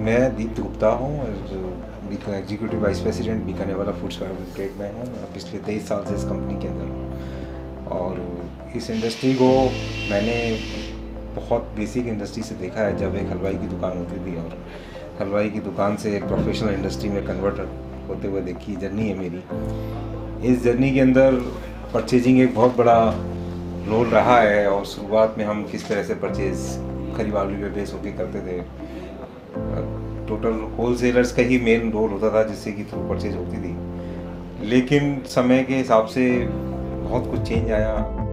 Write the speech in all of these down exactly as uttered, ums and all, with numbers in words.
मैं दीप गुप्ता हूँ, executive vice president Bikanervala foods private limited में हूँ। पिछले तेईस साल से इस कंपनी के अंदर हूँ और इस इंडस्ट्री को मैंने बहुत बेसिक इंडस्ट्री से देखा है। जब एक हलवाई की दुकान होती थी और हलवाई की दुकान से एक प्रोफेशनल इंडस्ट्री में कन्वर्ट होते हुए देखी जर्नी है मेरी। इस जर्नी के अंदर परचेजिंग एक बहुत बड़ा रोल रहा है और शुरुआत में हम किस तरह से परचेज खरीदारी पे बेस होकर करते थे। टोटल होलसेलर्स का ही मेन रोल होता था जिससे कि थ्रू परचेज होती थी, लेकिन समय के हिसाब से बहुत कुछ चेंज आया।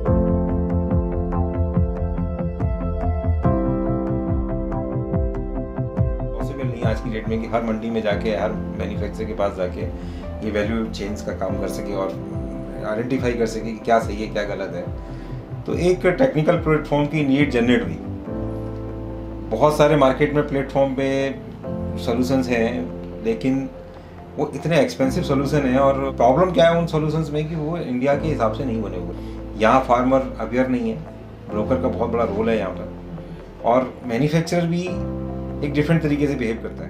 पॉसिबल नहीं आज की डेट में कि हर मंडी में जाके हर मैन्युफैक्चरर के पास जाके ये वैल्यू चेंज का काम कर सके और आइडेंटिफाई कर सके कि क्या सही है क्या गलत है। तो एक टेक्निकल प्लेटफॉर्म की नीड जनरेट हुई। बहुत सारे मार्केट में प्लेटफॉर्म पे सॉल्यूशंस हैं, लेकिन वो इतने एक्सपेंसिव सॉल्यूशन हैं और प्रॉब्लम क्या है उन सॉल्यूशंस में कि वो इंडिया के हिसाब से नहीं बने हुए। यहाँ फार्मर अवेयर नहीं है, ब्रोकर का बहुत बड़ा रोल है यहाँ पर, और मैन्युफैक्चरर भी एक डिफरेंट तरीके से बिहेव करता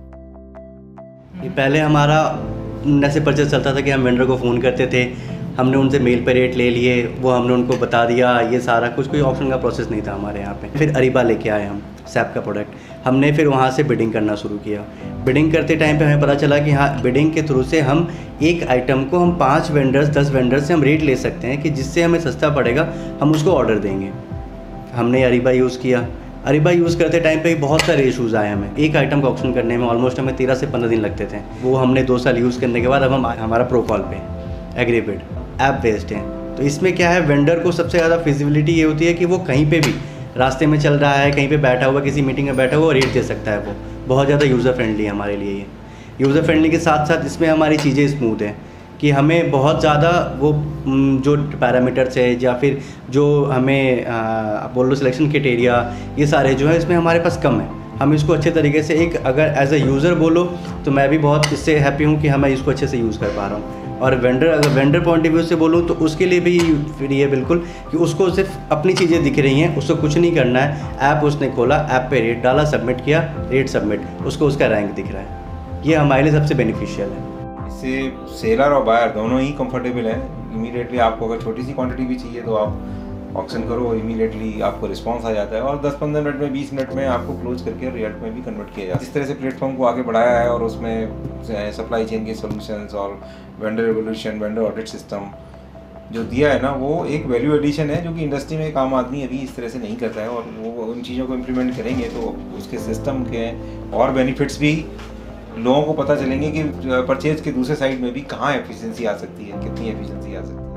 है। पहले हमारा ऐसे परचेज चलता था कि हम वेंडर को फ़ोन करते थे, हमने उनसे मेल पे रेट ले लिए, वो हमने उनको बता दिया, ये सारा कुछ, कोई ऑप्शन का प्रोसेस नहीं था हमारे यहाँ पे। फिर अरीबा लेके आए हम सैप का प्रोडक्ट, हमने फिर वहाँ से बिडिंग करना शुरू किया। बिडिंग करते टाइम पे हमें पता चला कि हाँ, बिडिंग के थ्रू से हम एक आइटम को हम पाँच वेंडर्स दस वेंडर्स से हम रेट ले सकते हैं कि जिससे हमें सस्ता पड़ेगा, हम उसको ऑर्डर देंगे। हमने अरीबा यूज़ किया। अरीबा यूज़ करते टाइम पे बहुत सारे इशूज़ आए हमें। एक आइटम का ऑप्शन करने में ऑलमोस्ट हमें तेरह से पंद्रह दिन लगते थे। वो हमने दो साल यूज़ करने के बाद अब हम हमारा प्रोकॉल पे एग्रीबिड ऐप बेस्ड है। तो इसमें क्या है, वेंडर को सबसे ज़्यादा फिजिबिलिटी ये होती है कि वो कहीं पे भी रास्ते में चल रहा है, कहीं पे बैठा हुआ, किसी मीटिंग में बैठा हुआ, रेट दे सकता है। वो बहुत ज़्यादा यूज़र फ्रेंडली है हमारे लिए। ये यूज़र फ्रेंडली के साथ साथ इसमें हमारी चीज़ें स्मूथ हैं कि हमें बहुत ज़्यादा वो जो पैरामीटर्स है या फिर जो हमें बोल लो सिलेक्शन क्राइटेरिया, ये सारे जो है इसमें हमारे पास कम है। हम इसको अच्छे तरीके से एक अगर एज अ यूज़र बोलो तो मैं भी बहुत इससे हैप्पी हूँ कि हम इसको अच्छे से यूज़ कर पा रहा हूँ। और वेंडर अगर वेंडर पॉइंट ऑफ व्यू से बोलूँ तो उसके लिए भी फिर ये बिल्कुल कि उसको सिर्फ अपनी चीज़ें दिख रही हैं, उसको कुछ नहीं करना है। ऐप उसने खोला, ऐप पे रेट डाला, सबमिट किया, रेट सबमिट, उसको उसका रैंक दिख रहा है। ये हमारे लिए सबसे बेनिफिशियल है। इससे सेलर और बायर दोनों ही कंफर्टेबल हैं। इमीडिएटली आपको अगर छोटी सी क्वांटिटी भी चाहिए तो आप ऑक्शन करो, इमीडिएटली आपको रिस्पांस आ जाता है और दस पंद्रह मिनट में बीस मिनट में आपको क्लोज करके रिजल्ट में भी कन्वर्ट किया जाता है। इस तरह से प्लेटफॉर्म को आगे बढ़ाया है और उसमें सप्लाई चेन के सॉल्यूशंस और vendor revolution, vendor audit system जो दिया है ना, वो एक वैल्यू एडिशन है जो कि इंडस्ट्री में एक आम आदमी अभी इस तरह से नहीं करता है। और वो उन चीज़ों को इम्प्लीमेंट करेंगे तो उसके सिस्टम के और बेनिफिट्स भी लोगों को पता चलेंगे कि परचेज के दूसरे साइड में भी कहाँ एफिशिएंसी आ सकती है, कितनी एफिशिएंसी आ सकती है।